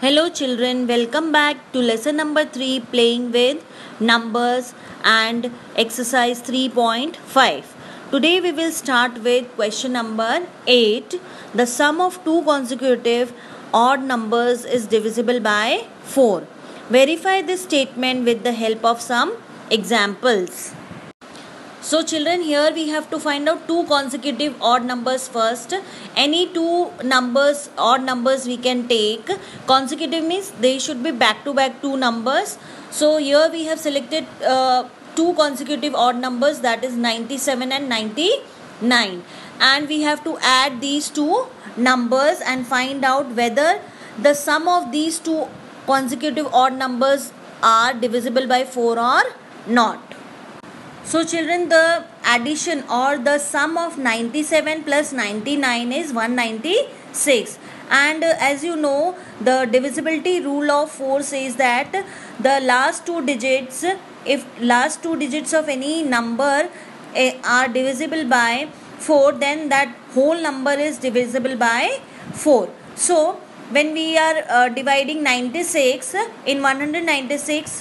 Hello children, welcome back to lesson number 3 playing with numbers and exercise 3.5. Today we will start with question number 8. The sum of two consecutive odd numbers is divisible by 4. Verify this statement with the help of some examples. So children, here we have to find out two consecutive odd numbers first. Any two numbers, odd numbers we can take. Consecutive means they should be back to back two numbers. So here we have selected two consecutive odd numbers, that is 97 and 99. And we have to add these two numbers and find out whether the sum of these two consecutive odd numbers are divisible by 4 or not. So children, the addition or the sum of 97 plus 99 is 196, and as you know, the divisibility rule of 4 says that the last two digits, if last two digits of any number are divisible by 4, then that whole number is divisible by 4. So when we are dividing 96 in 196,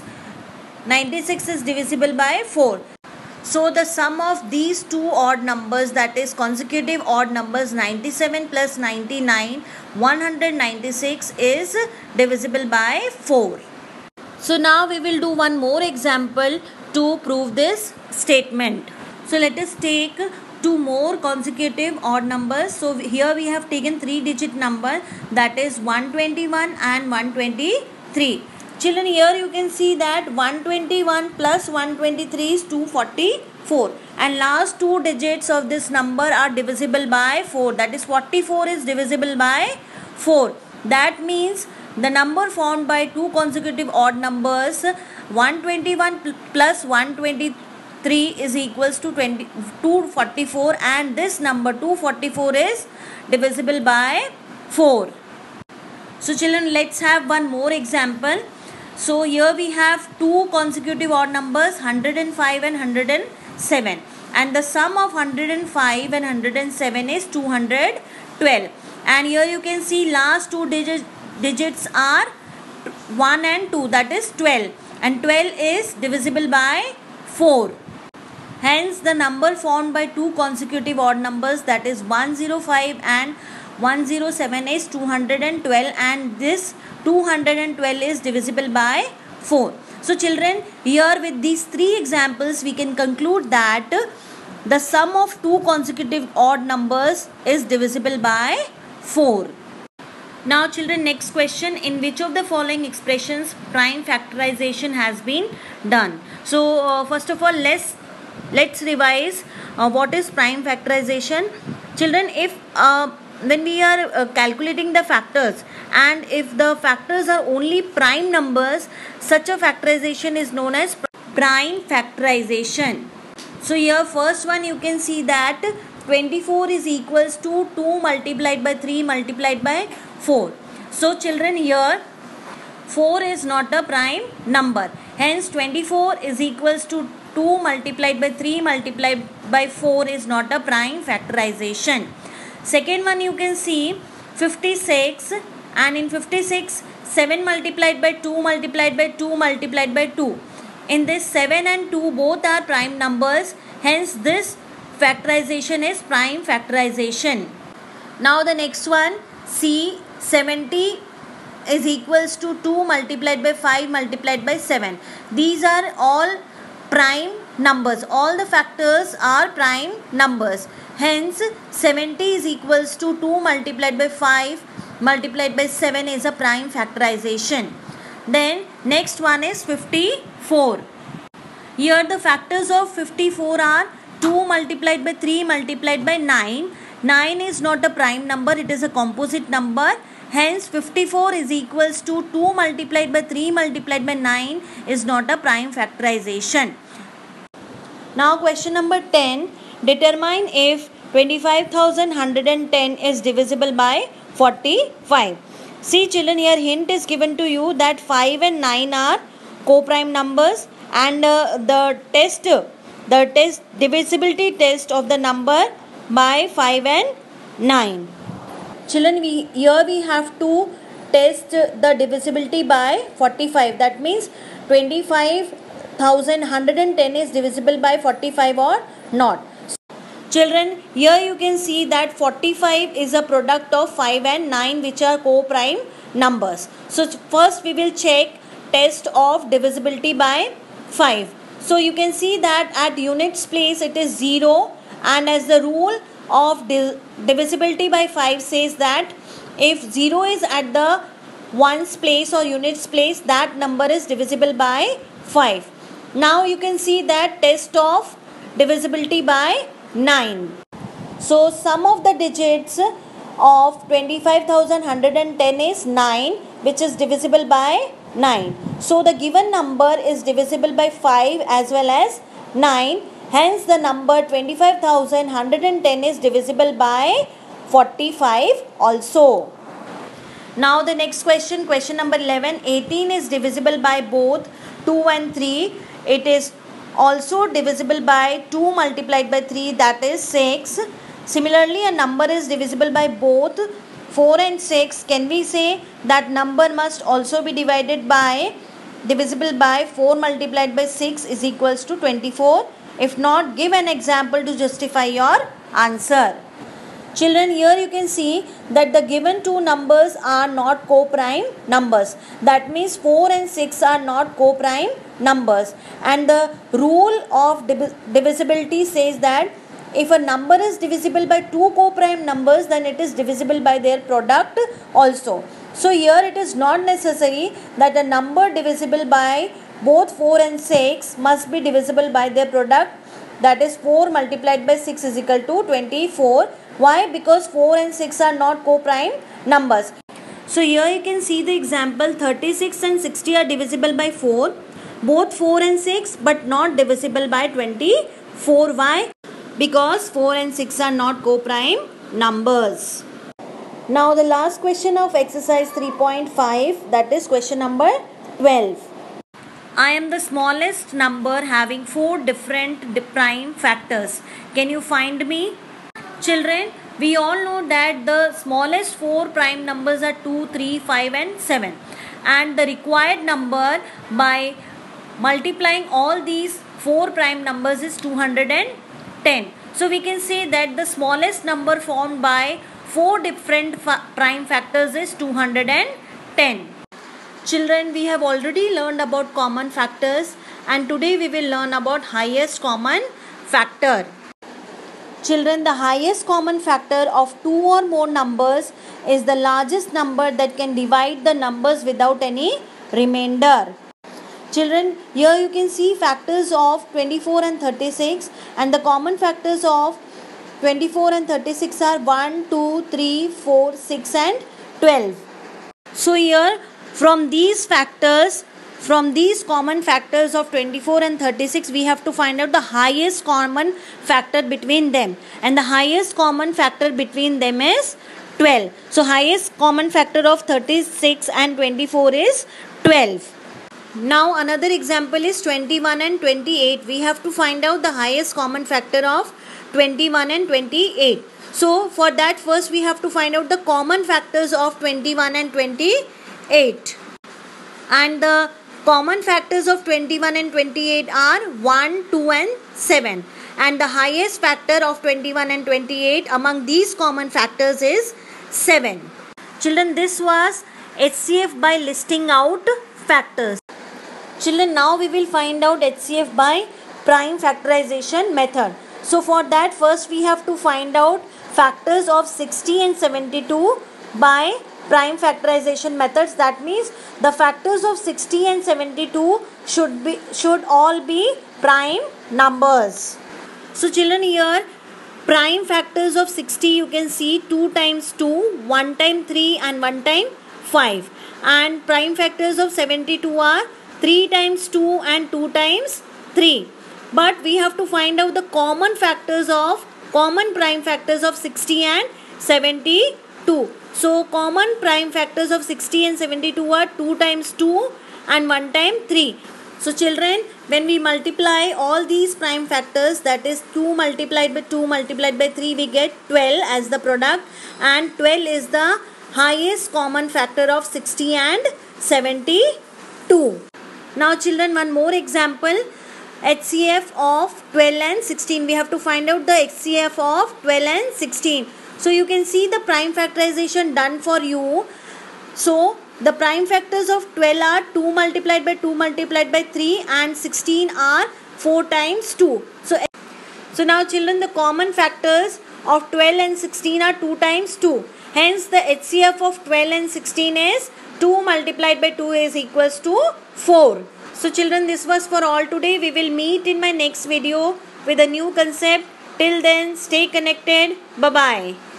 96 is divisible by 4. So the sum of these two odd numbers, that is consecutive odd numbers 97 plus 99, 196 is divisible by 4. So now we will do one more example to prove this statement. So let us take two more consecutive odd numbers. So here we have taken 3-digit number, that is 121 and 123. Children, here you can see that 121 plus 123 is 244, and last two digits of this number are divisible by 4, that is 44 is divisible by 4. That means the number formed by two consecutive odd numbers 121 plus 123 is equals to 244, and this number 244 is divisible by 4. So children, let's have one more example. So here we have two consecutive odd numbers 105 and 107, and the sum of 105 and 107 is 212, and here you can see last two digits are 1 and 2, that is 12, and 12 is divisible by 4. Hence the number formed by two consecutive odd numbers, that is 105 and 107 is 212, and this 212 is divisible by 4. So children, here with these three examples we can conclude that the sum of two consecutive odd numbers is divisible by 4. Now children, next question: in which of the following expressions prime factorization has been done? So first of all, let's revise what is prime factorization. Children, if when we are calculating the factors, and if the factors are only prime numbers, such a factorization is known as prime factorization. So here first one you can see that 24 is equals to 2 multiplied by 3 multiplied by 4. So children, here 4 is not a prime number, hence 24 is equals to 2 multiplied by 3 multiplied by 4 is not a prime factorization. Second one you can see 56, and in 56 7 multiplied by 2 multiplied by 2 multiplied by 2. In this 7 and 2 both are prime numbers, hence this factorization is prime factorization. Now the next one, see 70 is equals to 2 multiplied by 5 multiplied by 7. These are all prime numbers, all the factors are prime numbers, hence 70 is equals to 2 multiplied by 5 multiplied by 7 is a prime factorization. Then next one is 54. Here the factors of 54 are 2 multiplied by 3 multiplied by 9. 9 is not a prime number, it is a composite number, hence 54 is equals to 2 multiplied by 3 multiplied by 9 is not a prime factorization. Now question number 10. Determine if 25,110 is divisible by 45. See children, here hint is given to you that 5 and 9 are co-prime numbers, and the divisibility test of the number by 5 and 9. Children, here we have to test the divisibility by 45. That means 25,110 is divisible by 45 or not. Children, here you can see that 45 is a product of 5 and 9, which are co-prime numbers. So first we will check test of divisibility by 5. So you can see that at units place it is 0, and as the rule of divisibility by 5 says that if 0 is at the ones place or units place, that number is divisible by 5. Now you can see that test of divisibility by 9. So sum of the digits of 25,110 is 9, which is divisible by 9. So the given number is divisible by 5 as well as 9. Hence the number 25,110 is divisible by 45 also. Now the next question, question number 11. 18 is divisible by both 2 and 3. It is also divisible by 2 multiplied by 3, that is 6. Similarly, a number is divisible by both 4 and 6. Can we say that number must also be divisible by 4 multiplied by 6 is equals to 24? If not, give an example to justify your answer. Children, here you can see that the given two numbers are not co-prime numbers. That means 4 and 6 are not co-prime numbers. And the rule of divisibility says that if a number is divisible by two co-prime numbers, then it is divisible by their product also. So here it is not necessary that a number divisible by both 4 and 6 must be divisible by their product. That is 4 multiplied by 6 is equal to 24. Why? Because 4 and 6 are not co-prime numbers. So here you can see the example, 36 and 60 are divisible by 4. Both 4 and 6, but not divisible by 24. Why? Because 4 and 6 are not co-prime numbers. Now the last question of exercise 3.5, that is question number 12. I am the smallest number having 4 different prime factors. Can you find me? Children, we all know that the smallest 4 prime numbers are 2, 3, 5 and 7. And the required number by multiplying all these 4 prime numbers is 210. So we can say that the smallest number formed by 4 different prime factors is 210. Children, we have already learned about common factors, and today we will learn about highest common factor. Children, the highest common factor of 2 or more numbers is the largest number that can divide the numbers without any remainder. Children, here you can see factors of 24 and 36, and the common factors of 24 and 36 are 1, 2, 3, 4, 6 and 12. So here from these common factors of 24 and 36, we have to find out the highest common factor between them, and the highest common factor between them is 12. So highest common factor of 36 and 24 is 12. Now another example is 21 and 28. We have to find out the highest common factor of 21 and 28. So for that, first we have to find out the common factors of 21 and 28. And the common factors of 21 and 28 are 1, 2 and 7. And the highest factor of 21 and 28 among these common factors is 7. Children, this was HCF by listing out factors. Children, now we will find out HCF by prime factorization method. So for that, first we have to find out factors of 60 and 72 by prime factorization methods. That means the factors of 60 and 72 should all be prime numbers. So children, here prime factors of 60 you can see 2 times 2, 1 times 3 and 1 times 5. And prime factors of 72 are 3 times 2 and 2 times 3. But we have to find out the common prime factors of 60 and 72. So common prime factors of 60 and 72 are 2 times 2 and 1 times 3. So children, when we multiply all these prime factors, that is 2 multiplied by 2 multiplied by 3, we get 12 as the product, and 12 is the highest common factor of 60 and 72. Now children, one more example. HCF of 12 and 16. We have to find out the HCF of 12 and 16. So you can see the prime factorization done for you. So the prime factors of 12 are 2 multiplied by 2 multiplied by 3 and 16 are 4 times 2. So now children, the common factors of 12 and 16 are 2 times 2. Hence the HCF of 12 and 16 is 2 multiplied by 2 is equals to 4. So children, this was for all today. We will meet in my next video with a new concept. Till then, stay connected. Bye-bye.